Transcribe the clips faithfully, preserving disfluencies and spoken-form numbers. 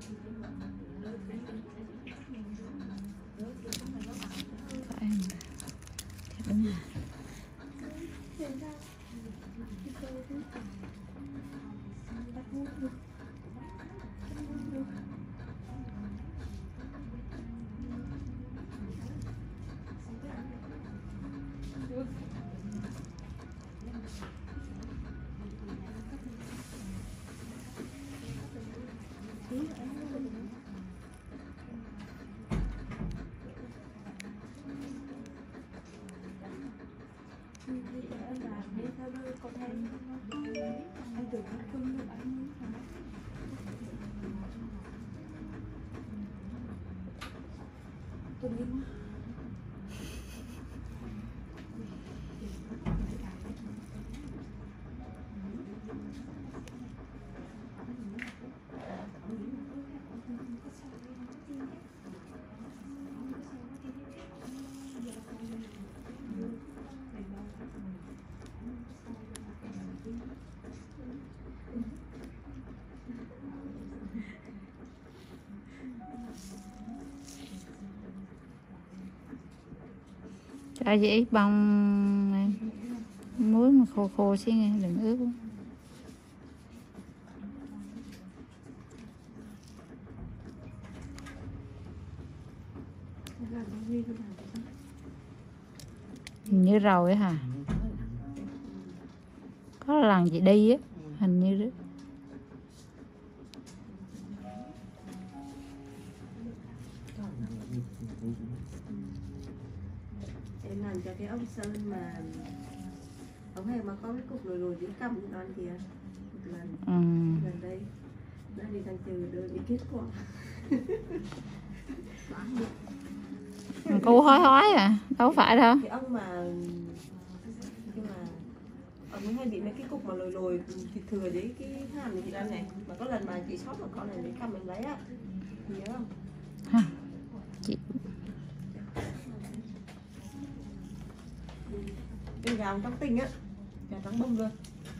Cho dễ bông này. Muối mà khô khô xíu nghe, đừng ướt. Hình như rồi á hả? Có lần chị đi á, hình như đó. Em làm cho cái ông Sơn mà ông hay mà có cái cục lồi lồi dưới cằm cho nó kìa. Một lần Ừ. gần đây đây thì thằng Trừ đưa đi kết quả. Cô hói hói à, đâu phải đâu. Cái ông mà nhưng mà ông ấy hay bị mấy cái cục mà lồi lồi thịt thừa dưới cái hàm này chị ăn này, mà có lần mà chị sót một con này lấy cằm mình lấy á, nhớ không? Hả? Chị cái gà trong tinh á, gà trắng bông luôn.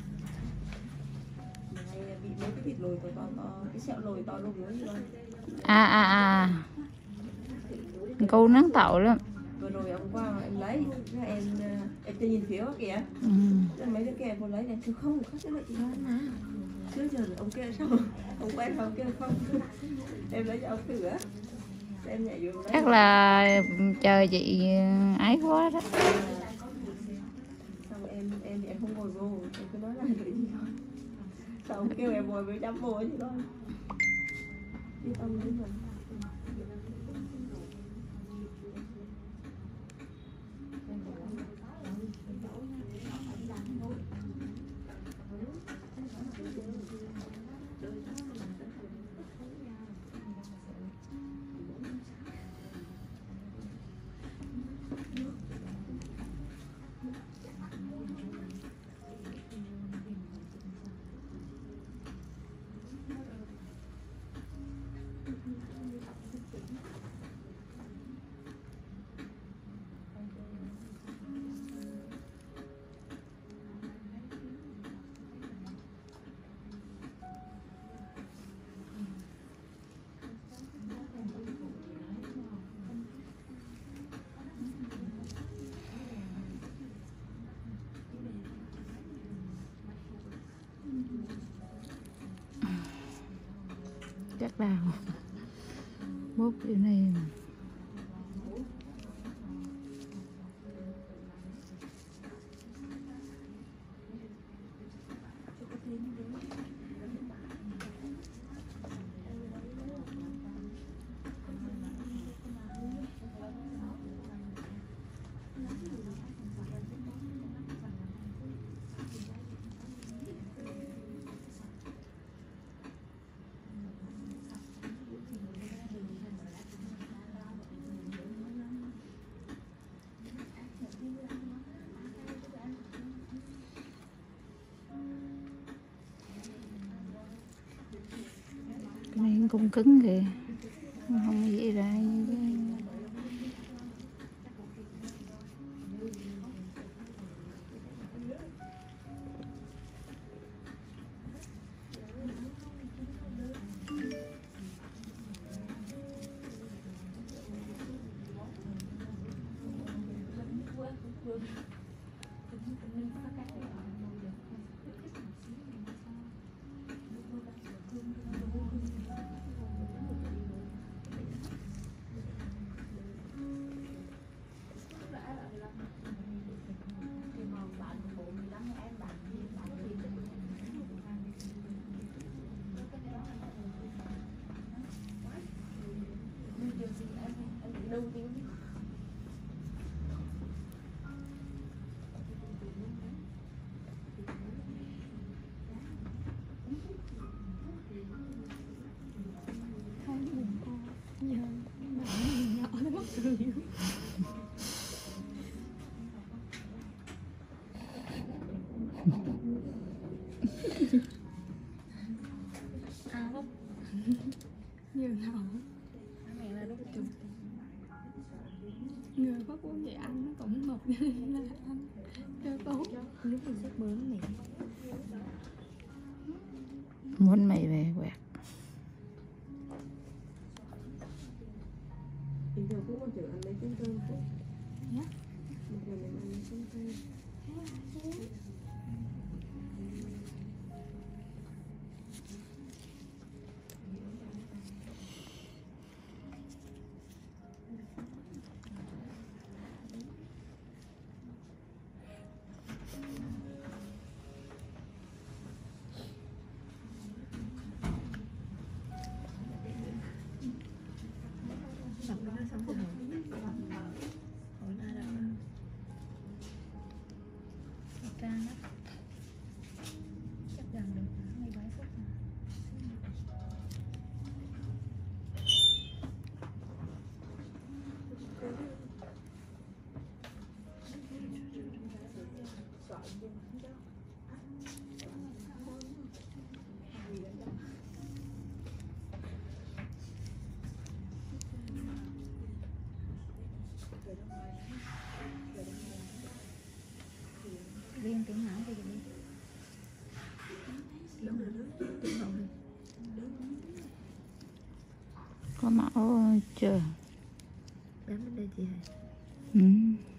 Hay bị mấy cái thịt lồi to to, to cái sẹo lồi to luôn nữa luôn. à à à cô nắng tội lắm. Vừa rồi ông qua em lấy, em em chưa nhìn phiếu kìa. Ừ. Mấy đứa kia cô lấy này, chứ không có cái lợi chị nói mà. Chứ giờ ông kia sao? Ông quen ông kia không? Em lấy cho ông thử á. Em nhảy vô lấy. Chắc là chờ chị ấy quá đó. Xong em em em không ngồi vô, em cứ nói là cái gì thôi. Sao ông kêu em ngồi với dám vô chứ thôi. Biết ông đấy mà. Chắc đào bốt kiểu này mà. Cái này cũng cứng kìa, không dễ ra như thế. Nhiều nào mẹ là lúc chụp người có uống vậy ăn nó cũng ngọt cho nên là ăn cho tốt. Lúc mình xếp bướm mẹ muốn mày về quẹt. Bình thường cũng còn chở ăn mấy chén cơm phút. nhá. Một người mình ăn mấy chén cơm. Riêng tiếng nói thì đi. Có mẫu chưa? Bán bên đây chị hả? Ừ.